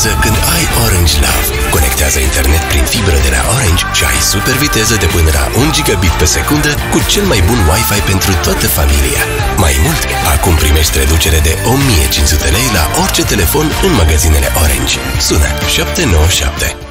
viteză când ai Orange Love. Conectează internet prin fibră de la Orange și ai super viteză de până la 1 gigabit pe secundă cu cel mai bun Wi-Fi pentru toată familia. Mai mult, acum primești reducere de 1500 lei la orice telefon în magazinele Orange. Sună 797.